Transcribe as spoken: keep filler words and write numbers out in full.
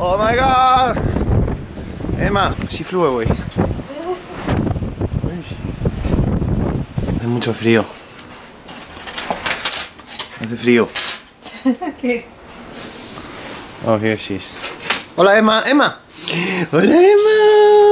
Oh my god! Emma, si fluye, güey. Hace mucho frío. Hace frío. ¿Qué? Oh, here she is. Hola, Emma, Emma. Hola, Emma.